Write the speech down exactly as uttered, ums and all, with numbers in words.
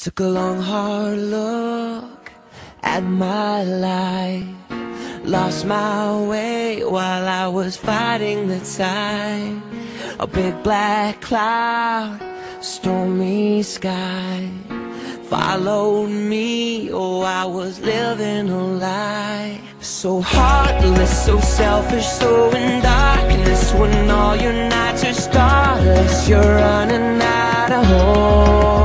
Took a long hard look at my life, lost my way while I was fighting the tide. A big black cloud, stormy sky followed me. Oh, I was living a lie. So heartless, so selfish, so in darkness. When all your nights are starless, you're running out of hope.